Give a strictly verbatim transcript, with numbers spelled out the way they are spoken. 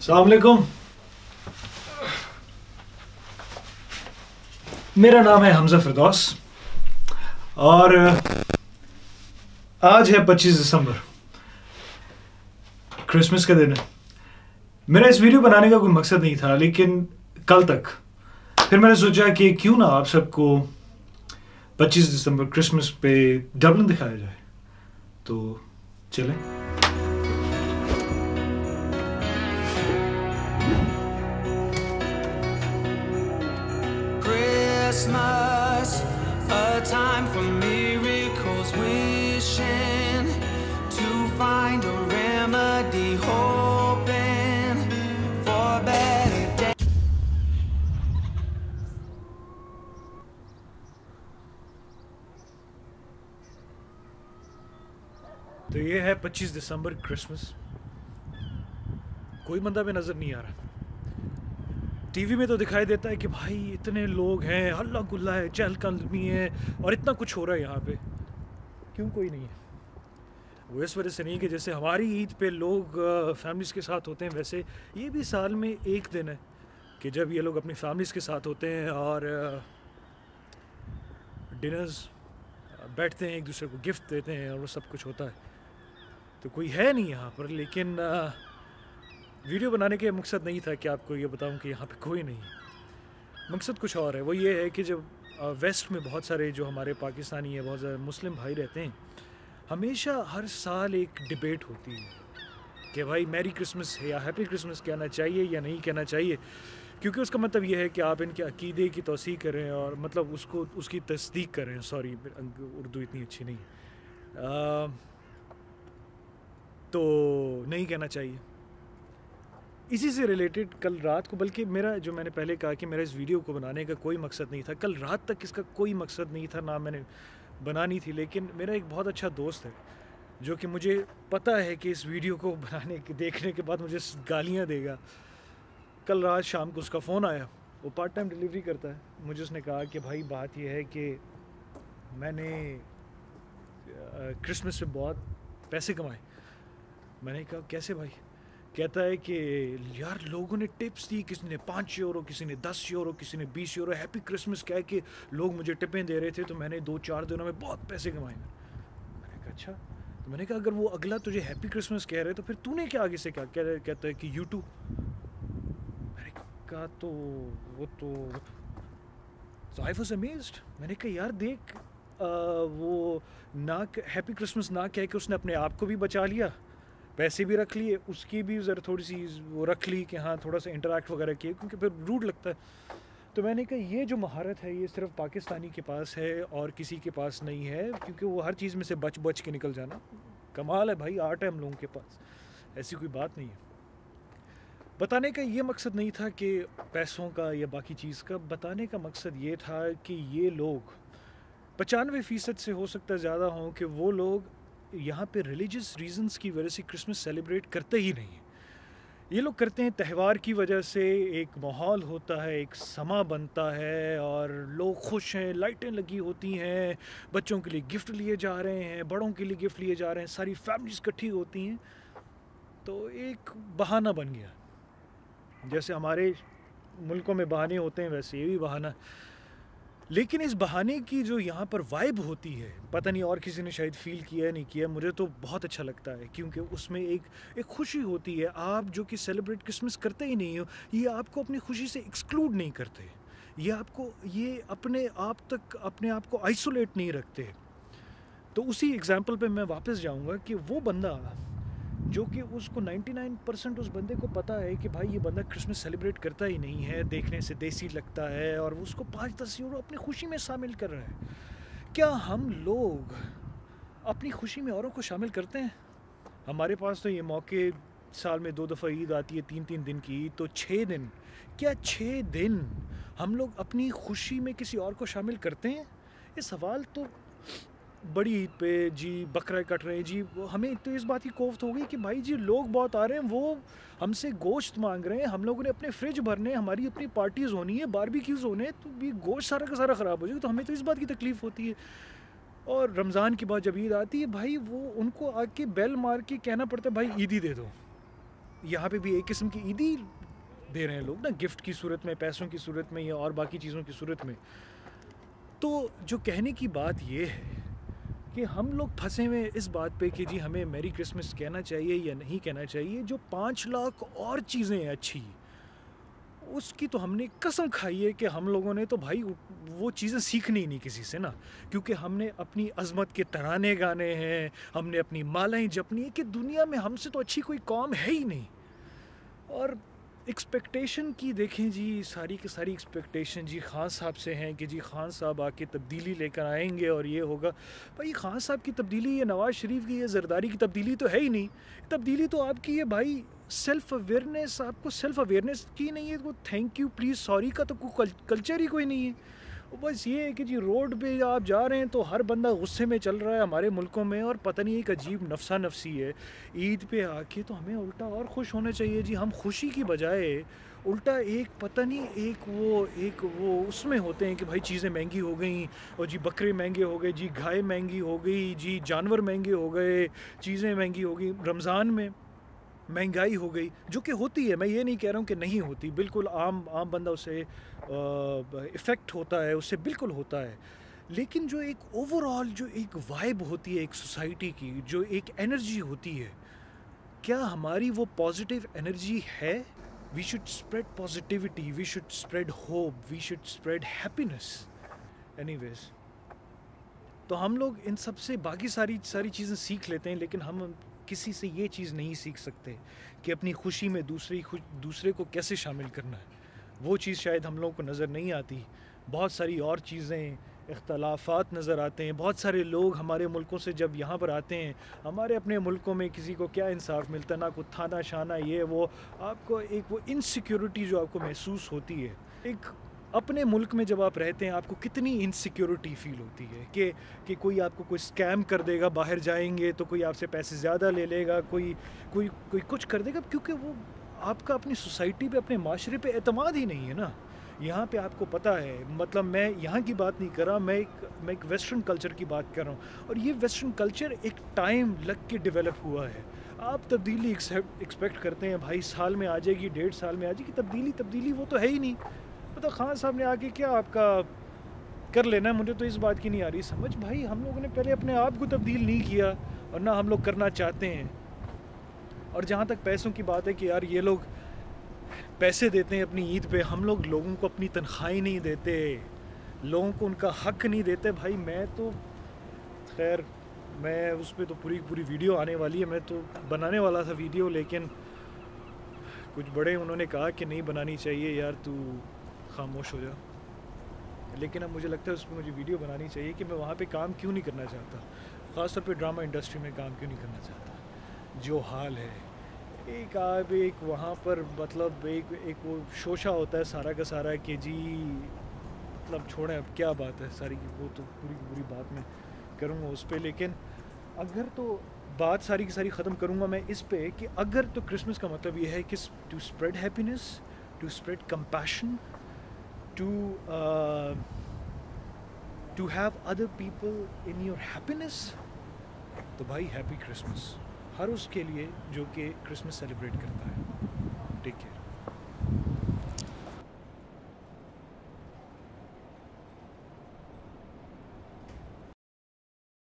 अस्सलाम वालेकुम। मेरा नाम है हमजा फिरदौस और आज है पच्चीस दिसंबर, क्रिसमस का दिन है। मेरा इस वीडियो बनाने का कोई मकसद नहीं था, लेकिन कल तक फिर मैंने सोचा कि क्यों ना आप सबको पच्चीस दिसंबर क्रिसमस पे डबलिन दिखाया जाए। तो चलें। Christmas, a time for miracles, wishing to find a remedy, hoping for better days. तो ये है पच्चीस दिसंबर क्रिसमस। कोई बंदा भी नजर नहीं आ रहा। टीवी में तो दिखाई देता है कि भाई इतने लोग हैं, हल्ला गुल्ला है, चहलकदमी है और इतना कुछ हो रहा है यहाँ पे। क्यों कोई नहीं है? वो इस वजह से नहीं कि जैसे हमारी ईद पे लोग फैमिलीज़ के साथ होते हैं, वैसे ये भी साल में एक दिन है कि जब ये लोग अपनी फैमिलीज़ के साथ होते हैं और डिनर्स बैठते हैं, एक दूसरे को गिफ्ट देते हैं और वो सब कुछ होता है। तो कोई है नहीं यहाँ पर, लेकिन वीडियो बनाने के मकसद नहीं था कि आपको ये बताऊं कि यहाँ पे कोई नहीं है। मकसद कुछ और है। वो ये है कि जब वेस्ट में बहुत सारे जो हमारे पाकिस्तानी है, बहुत सारे मुस्लिम भाई रहते हैं, हमेशा हर साल एक डिबेट होती है कि भाई मैरी क्रिसमस या हैप्पी क्रिसमस कहना चाहिए या नहीं कहना चाहिए, क्योंकि उसका मतलब ये है कि आप इनके अकीदे की तौसीक़ करें और मतलब उसको उसकी तस्दीक करें। सॉरी, उर्दू इतनी अच्छी नहीं है, तो नहीं कहना चाहिए। इसी से रिलेटेड कल रात को, बल्कि मेरा जो मैंने पहले कहा कि मेरा इस वीडियो को बनाने का कोई मकसद नहीं था, कल रात तक इसका कोई मकसद नहीं था, ना मैंने बनानी थी। लेकिन मेरा एक बहुत अच्छा दोस्त है जो कि मुझे पता है कि इस वीडियो को बनाने के देखने के बाद मुझे गालियाँ देगा। कल रात शाम को उसका फ़ोन आया, वो पार्ट टाइम डिलीवरी करता है। मुझे उसने कहा कि भाई बात यह है कि मैंने क्रिसमस पे बहुत पैसे कमाए। मैंने कहा कैसे भाई? कहता है कि यार लोगों ने टिप्स दी, किसी ने पाँच यूरो, किसी ने दस यूरो, किसी ने बीस यूरो, हैप्पी क्रिसमस कह के लोग मुझे टिपें दे रहे थे, तो मैंने दो चार दिनों में बहुत पैसे कमाए। मैंने कहा अच्छा। तो मैंने कहा अगर वो अगला तुझे हैप्पी क्रिसमस कह रहे तो फिर तूने क्या आगे से क्या कह कहता है कि यूट्यूब। मैंने कहा तो वो तो so I was amazed। मैंने कहा यार देख, आ, वो ना हैप्पी क्रिसमस ना कह के उसने अपने आप को भी बचा लिया, पैसे भी रख लिए, उसकी भी ज़रा थोड़ी सी वो रख ली कि हाँ थोड़ा सा इंटरेक्ट वगैरह किए, क्योंकि फिर रूड लगता है। तो मैंने कहा ये जो महारत है ये सिर्फ पाकिस्तानी के पास है और किसी के पास नहीं है, क्योंकि वो हर चीज़ में से बच बच के निकल जाना कमाल है भाई, आर्ट है हम लोगों के पास, ऐसी कोई बात नहीं है। बताने का ये मकसद नहीं था कि पैसों का या बाकी चीज़ का, बताने का मकसद ये था कि ये लोग पचानवे फ़ीसद से हो सकता है ज़्यादा हों कि वो लोग यहाँ पे रिलीजियस रीजंस की वजह से क्रिसमस सेलिब्रेट करते ही नहीं हैं। ये लोग करते हैं त्यौहार की वजह से, एक माहौल होता है, एक समा बनता है और लोग खुश हैं, लाइटें लगी होती हैं, बच्चों के लिए गिफ्ट लिए जा रहे हैं, बड़ों के लिए गिफ्ट लिए जा रहे हैं, सारी फैमिलीज इकट्ठी होती हैं, तो एक बहाना बन गया। जैसे हमारे मुल्कों में बहाने होते हैं वैसे ये भी बहाना। लेकिन इस बहाने की जो यहाँ पर वाइब होती है, पता नहीं और किसी ने शायद फील किया है नहीं किया, मुझे तो बहुत अच्छा लगता है, क्योंकि उसमें एक एक खुशी होती है। आप जो कि सेलिब्रेट क्रिसमस करते ही नहीं हो, ये आपको अपनी खुशी से एक्सक्लूड नहीं करते, ये आपको ये अपने आप तक अपने आप को आइसोलेट नहीं रखते। तो उसी एग्जाम्पल पे मैं वापस जाऊँगा कि वो बंदा जो कि उसको निन्यानवे परसेंट उस बंदे को पता है कि भाई ये बंदा क्रिसमस सेलिब्रेट करता ही नहीं है, देखने से देसी लगता है, और वो उसको पाँच दस यूरो अपनी खुशी में शामिल कर रहा है। क्या हम लोग अपनी खुशी में औरों को शामिल करते हैं? हमारे पास तो ये मौके साल में दो दफ़ा ईद आती है, तीन तीन दिन की ईद, तो छः दिन, क्या छः दिन हम लोग अपनी खुशी में किसी और को शामिल करते हैं? ये सवाल तो बड़ी ईद पे जी बकरा कट रहे हैं जी, हमें तो इस बात की कोफ्त हो गई कि भाई जी लोग बहुत आ रहे हैं, वो हमसे गोश्त मांग रहे हैं, हम लोगों ने अपने फ्रिज भरने, हमारी अपनी पार्टीज़ होनी है, बारबेक्यूज़ होने हैं, तो भी गोश्त सारा का सारा ख़राब हो जाएगा, तो हमें तो इस बात की तकलीफ़ होती है। और रमज़ान के बाद जब ईद आती है भाई, वो उनको आके बेल मार के कहना पड़ता है भाई ईद ही दे दो। यहाँ पे भी एक किस्म की ईदी दे रहे हैं लोग ना, गिफ्ट की सूरत में, पैसों की सूरत में या और बाकी चीज़ों की सूरत में। तो जो कहने की बात ये है कि हम लोग फंसे हुए इस बात पे कि जी हमें मैरी क्रिसमस कहना चाहिए या नहीं कहना चाहिए। जो पाँच लाख और चीज़ें हैं अच्छी, उसकी तो हमने कसम खाई है कि हम लोगों ने तो भाई वो चीज़ें सीखनी ही नहीं किसी से ना, क्योंकि हमने अपनी अज़मत के तराने गाने हैं, हमने अपनी मालाएं जपनी है कि दुनिया में हमसे तो अच्छी कोई कौम है ही नहीं। और एक्सपेक्टेशन की देखें जी, सारी की सारी एक्सपेक्टेशन जी खान साहब से हैं कि जी खान साहब आके तब्दीली लेकर आएंगे और ये होगा। भाई खान साहब की तब्दीली, ये नवाज़ शरीफ की, ये ज़रदारी की तब्दीली तो है ही नहीं। तब्दीली तो आपकी ये भाई सेल्फ़ अवेयरनेस, आपको सेल्फ़ अवेयरनेस की नहीं है तो थैंक यू प्लीज़ सॉरी का तो कोई कल्चर ही कोई नहीं है। बस ये है कि जी रोड पे आप जा रहे हैं तो हर बंदा गुस्से में चल रहा है हमारे मुल्कों में, और पता नहीं एक अजीब नफसा नफसी है। ईद पे आके तो हमें उल्टा और खुश होना चाहिए जी, हम खुशी की बजाय उल्टा एक पता नहीं एक वो एक वो उसमें होते हैं कि भाई चीज़ें महंगी हो गई, और जी बकरे महंगे हो गए, जी गाय महंगी हो गई, जी जानवर महंगे हो गए, चीज़ें महंगी हो गई। रमज़ान में महंगाई हो गई, जो कि होती है, मैं ये नहीं कह रहा हूँ कि नहीं होती, बिल्कुल आम आम बंदा उससे इफ़ेक्ट होता है, उससे बिल्कुल होता है। लेकिन जो एक ओवरऑल जो एक वाइब होती है एक सोसाइटी की, जो एक एनर्जी होती है, क्या हमारी वो पॉजिटिव एनर्जी है? We should spread positivity, we should spread hope, we should spread happiness. Anyways, तो हम लोग इन सब से बाकी सारी सारी चीज़ें सीख लेते हैं, लेकिन हम किसी से ये चीज़ नहीं सीख सकते कि अपनी खुशी में दूसरी खुश दूसरे को कैसे शामिल करना है। वो चीज़ शायद हम लोगों को नज़र नहीं आती। बहुत सारी और चीज़ें, इख्तलाफात नज़र आते हैं। बहुत सारे लोग हमारे मुल्कों से जब यहाँ पर आते हैं, हमारे अपने मुल्कों में किसी को क्या इंसाफ मिलता, ना कोई थाना शाना ये वो, आपको एक वो इनसिक्योरिटी जो आपको महसूस होती है। एक अपने मुल्क में जब आप रहते हैं आपको कितनी इनसिक्योरिटी फ़ील होती है कि कि कोई आपको कोई स्कैम कर देगा, बाहर जाएंगे तो कोई आपसे पैसे ज़्यादा ले लेगा, कोई कोई कोई कुछ कर देगा, क्योंकि वो आपका अपनी सोसाइटी पे, अपने माशरे पे एतमाद ही नहीं है ना। यहाँ पे आपको पता है, मतलब मैं यहाँ की बात नहीं कर रहा, मैं एक मैं एक वेस्टर्न कल्चर की बात कर रहा हूँ, और ये वेस्टर्न कल्चर एक टाइम लग के डेवलप हुआ है। आप तब्दीली एक्सपेक्ट करते हैं भाई साल में आ जाएगी, डेढ़ साल में आ जाएगी, तब्दीली तब्दीली वो तो है ही नहीं। मतलब खान साहब ने आके क्या आपका कर लेना, मुझे तो इस बात की नहीं आ रही समझ। भाई हम लोगों ने पहले अपने आप को तब्दील नहीं किया, और ना हम लोग करना चाहते हैं। और जहाँ तक पैसों की बात है कि यार ये लोग पैसे देते हैं अपनी ईद पे, हम लोग लोगों को अपनी तनख्वाही नहीं देते, लोगों को उनका हक नहीं देते। भाई मैं तो खैर मैं उस पर तो पूरी पूरी वीडियो आने वाली है, मैं तो बनाने वाला था वीडियो, लेकिन कुछ बड़े उन्होंने कहा कि नहीं बनानी चाहिए यार, तू खामोश हो जा। लेकिन अब मुझे लगता है उस पर मुझे वीडियो बनानी चाहिए कि मैं वहाँ पे काम क्यों नहीं करना चाहता, ख़ासतौर पे ड्रामा इंडस्ट्री में काम क्यों नहीं करना चाहता। जो हाल है, एक आप एक वहाँ पर मतलब एक एक वो शोशा होता है सारा का सारा कि जी मतलब छोड़ें अब क्या बात है सारी, वो तो पूरी की पूरी बात मैं करूँगा उस पर। लेकिन अगर तो बात सारी की सारी ख़त्म करूँगा मैं इस पे कि अगर तो क्रिसमस का मतलब ये है कि to spread happiness, to spread compassion, to uh, to have other people in your happiness, तो भाई हैप्पी क्रिसमस हर उसके लिए जो कि क्रिसमस सेलिब्रेट करता है। Take care.